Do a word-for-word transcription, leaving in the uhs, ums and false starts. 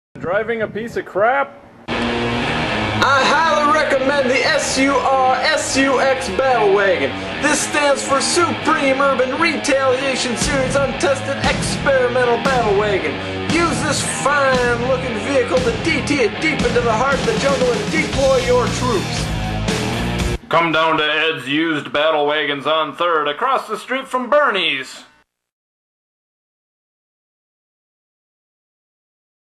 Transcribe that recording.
Driving a piece of crap? I highly recommend the S U R S U X Battle Wagon. This stands for Supreme Urban Retaliation Series Untested Experimental Battle Wagon. Use this fine-looking vehicle to D T it deep into the heart of the jungle and deploy your troops. Come down to Ed's used battle wagons on third, across the street from Bernie's.